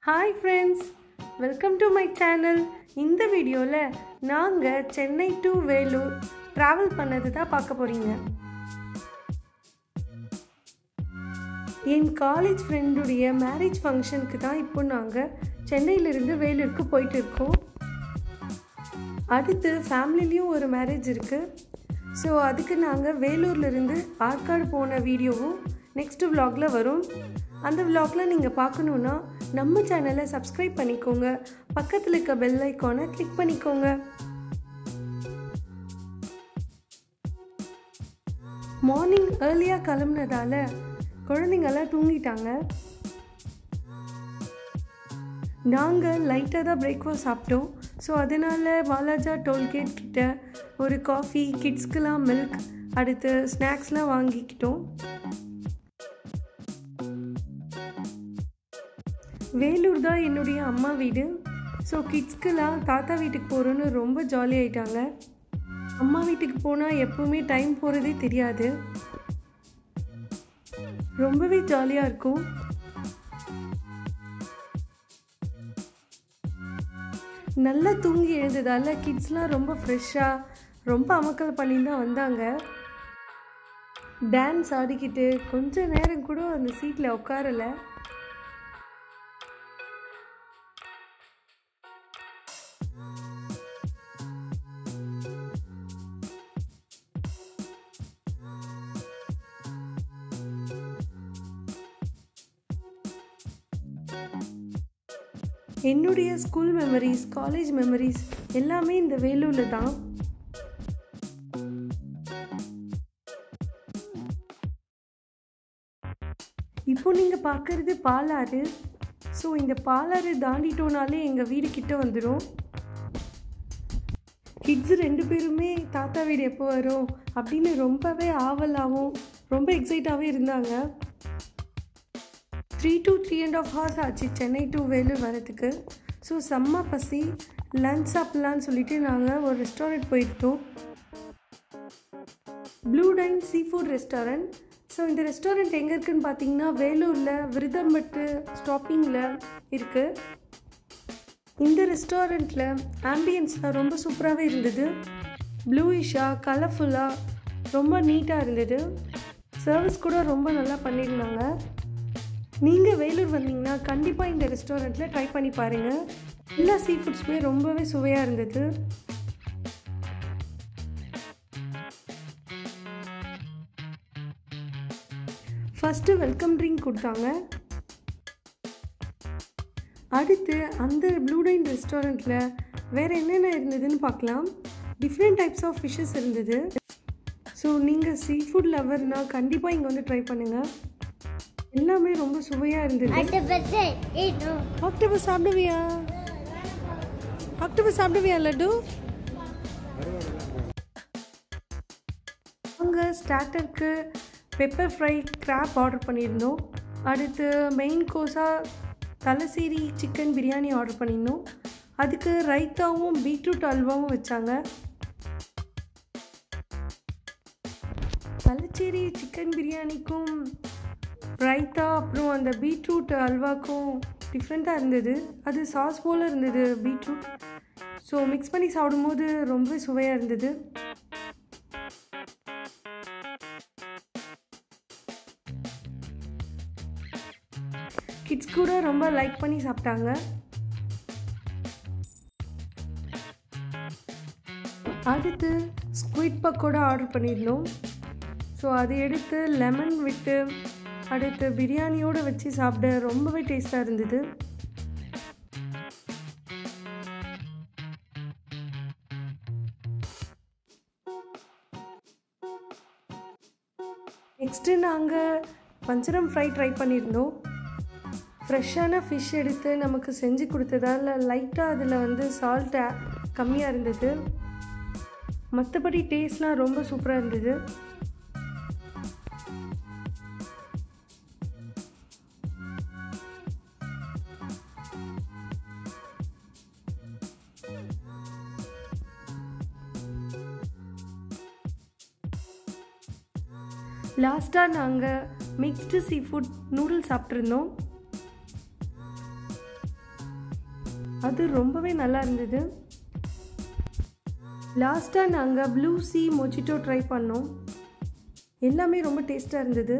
Hi friends, welcome to my channel. இந்த வீடியோல நாங்க சென்னை டு வேலூர் டிராவல் பண்ணது தான் பார்க்க போறீங்க. என் காலேஜ் ஃப்ரெண்டுடைய மேரேஜ் ஃபங்க்ஷனுக்கு தான் இப்போ நாங்க சென்னையில இருந்து வேலூருக்கு போயிட்டு இருக்கோம். அடுத்து ஃபேமிலிலயும் ஒரு மேரேஜ் இருக்கு. ஸோ அதுக்கு நாங்கள் வேலூர்ல இருந்து ஆற்காடு போன வீடியோவும் நெக்ஸ்ட் vlogல வரும். அந்த vlogல நீங்கள் பார்க்கணுன்னா நம்ம சேனலை சப்ஸ்கிரைப் பண்ணிக்கோங்க, பக்கத்தில் இருக்க பெல் ஐக்கானை கிளிக் பண்ணிக்கோங்க. மார்னிங் ஏர்லியாக கிளம்புனதால குழந்தைங்கெல்லாம் தூங்கிட்டாங்க. நாங்கள் லைட்டாக தான் பிரேக்ஃபாஸ்ட் சாப்பிட்டோம். ஸோ அதனால் வாலாஜா டோல்கேட் கிட்ட ஒரு காஃபி, கிட்ஸ்க்கெலாம் மில்க், அடுத்து ஸ்நாக்ஸ்லாம் வாங்கிக்கிட்டோம். வேலூர் தான் என்னுடைய அம்மா வீடு. ஸோ கிட்ஸ்க்கெலாம் தாத்தா வீட்டுக்கு போகிறோன்னு ரொம்ப ஜாலி ஆகிட்டாங்க. அம்மா வீட்டுக்கு போனால் எப்போவுமே டைம் போகிறதே தெரியாது, ரொம்பவே ஜாலியாக இருக்கும். நல்லா தூங்கி எழுந்ததால் கிட்ஸ்லாம் ரொம்ப ஃப்ரெஷ்ஷாக ரொம்ப அமக்கல் பண்ணி தான் வந்தாங்க. டான்ஸ் ஆடிக்கிட்டு கொஞ்ச நேரம் கூட அந்த சீட்டில் உட்காரலை. என்னுடைய ஸ்கூல் மெமரிஸ், காலேஜ் மெமரிஸ் எல்லாமே இந்த வேலூரில் தான். இப்போ நீங்கள் பார்க்குறது பாலாறு. ஸோ இந்த பாலாறு தாண்டிட்டோனாலே எங்கள் வீடு கிட்ட வந்துடும். கிட்ஸ் 2 பேருமே தாத்தா வீடு எப்போ வரும் அப்படின்னு ரொம்பவே ஆவலாகவும் ரொம்ப எக்ஸைட்டாகவே இருந்தாங்க. 3 to 3.5 hours ஆச்சு சென்னை டு வேலூர் வரதுக்கு. ஸோ செம்ம பசி, லன்ச் சாப்பிட்லான்னு சொல்லிட்டு நாங்கள் ஒரு ரெஸ்டாரண்ட் போயிருக்கோம். Blue dine sea food restaurant. So இந்த ரெஸ்டாரண்ட் எங்கே இருக்குதுன்னு பார்த்தீங்கன்னா வேலூரில் விருதம்பட்டு ஸ்டாப்பிங்கில் இருக்குது. இந்த ரெஸ்டாரண்ட்டில் ஆம்பியன்ஸ்லாம் ரொம்ப சூப்பராகவே இருந்தது. ப்ளூயிஷாக கலர்ஃபுல்லாக ரொம்ப நீட்டாக இருந்தது. சர்வீஸ் கூட ரொம்ப நல்லா பண்ணியிருந்தாங்க. நீங்கள் வேலூர் வந்தீங்கன்னா கண்டிப்பாக இந்த ரெஸ்டாரண்ட்டில் ட்ரை பண்ணி பாருங்கள். எல்லா சீ ஃபுட்ஸுமே ரொம்பவே சுவையாக இருந்தது. ஃபஸ்ட்டு வெல்கம் ட்ரிங்க் கொடுத்தாங்க. அடுத்து அந்த ப்ளூ டைன் ரெஸ்டாரண்ட்டில் வேறு என்னென்ன இருந்ததுன்னு பார்க்கலாம். டிஃப்ரெண்ட் டைப்ஸ் ஆஃப் ஃபிஷ்ஷஸ் இருந்தது. ஸோ நீங்கள் சீ ஃபுட் லவர்னால் கண்டிப்பாக இங்கே வந்து ட்ரை பண்ணுங்கள். எல்லாமே ரொம்ப சுவையாக இருந்தது. ஆக்டோபஸ் சாப்பிடுவியா? ஆக்டோபஸ் சாப்பிடுவியா லட்டு? அங்கே ஸ்டார்டருக்கு பெப்பர் ஃப்ரை கிராப் ஆர்டர் பண்ணியிருந்தோம். அடுத்து மெயின் கோர்ஸாக தலசேரி சிக்கன் பிரியாணி ஆர்டர் பண்ணியிருந்தோம். அதுக்கு ரைத்தாவும் பீட்ரூட் அல்வாவும் வச்சாங்க. தலச்சேரி சிக்கன் பிரியாணிக்கும் ரைத்தா அப்புறம் அந்த பீட்ரூட் அல்வாக்கும் டிஃப்ரெண்ட்டாக இருந்தது. அது சாஸ் போல் இருந்தது பீட்ரூட். ஸோ மிக்ஸ் பண்ணி சாப்பிடும்போது ரொம்ப சுவையாக இருந்தது. கிட்ஸ் கூட ரொம்ப லைக் பண்ணி சாப்பிட்டாங்க. அடுத்து ஸ்குவிட் பக்கோடா ஆர்டர் பண்ணியிருந்தோம். ஸோ அதை எடுத்து லெமன் விட்டு அடுத்து பிரியாணியோடு வச்சு சாப்பிட ரொம்பவே டேஸ்ட்டாக இருந்தது. நெக்ஸ்ட்டு நாங்கள் வஞ்சரம் ஃப்ரை ட்ரை பண்ணியிருந்தோம். ஃப்ரெஷ்ஷான ஃபிஷ் எடுத்து நமக்கு செஞ்சு கொடுத்ததால் லைட்டாக அதில் சால்ட் கம்மியாக இருந்தது. மற்றபடி டேஸ்ட்லாம் ரொம்ப சூப்பராக இருந்தது. லாஸ்ட்டாக நாங்கள் மிக்ஸ்டு சீ ஃபுட் நூடுல்ஸ் சாப்பிட்ருந்தோம். அது ரொம்பவே நல்லா இருந்தது. லாஸ்ட்டாக நாங்கள் ப்ளூ சீ மொஜிட்டோ ட்ரை பண்ணோம். எல்லாமே ரொம்ப டேஸ்ட்டாக இருந்தது.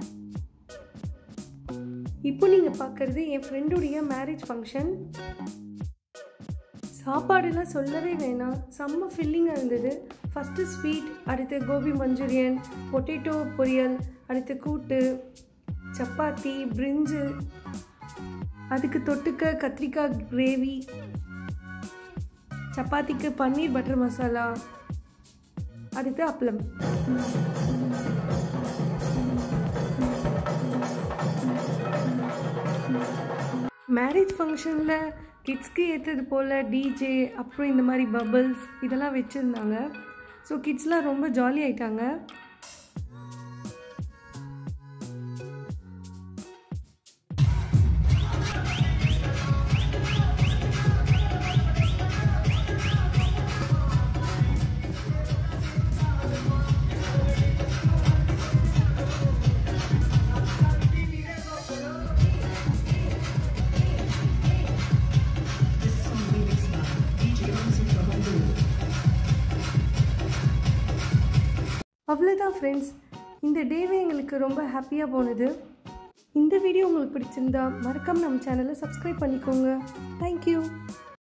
இப்போ நீங்கள் பார்க்குறது என் ஃப்ரெண்டுடைய மேரேஜ் ஃபங்க்ஷன். சாப்பாடுலாம் சொல்லவே வேணாம், செம்ம ஃபில்லிங்காக இருந்தது. ஃபஸ்ட்டு ஸ்வீட், அடுத்து கோபி மஞ்சூரியன், பொட்டேட்டோ பொரியல், அடுத்து கூட்டு, சப்பாத்தி, பிரிஞ்சு, அதுக்கு தொட்டுக்க கத்திரிக்காய் கிரேவி, சப்பாத்திக்கு பன்னீர் பட்டர் மசாலா, அடுத்து அப்பளம். மேரேஜ் ஃபங்க்ஷனில் கிட்ஸ்க்கு ஏற்றது போல் டிஜே, அப்புறம் இந்த மாதிரி பபிள்ஸ் இதெல்லாம் வச்சுருந்தாங்க. ஸோ கிட்ஸ்லாம் ரொம்ப ஜாலி ஆயிட்டாங்க. அவ்வளோதான் ஃப்ரெண்ட்ஸ், இந்த டேவே எங்களுக்கு ரொம்ப ஹாப்பியாக போனது. இந்த வீடியோ உங்களுக்கு பிடிச்சிருந்தா மறக்காமல் நம்ம சேனலை சப்ஸ்கிரைப் பண்ணிக்கோங்க. தேங்க்யூ.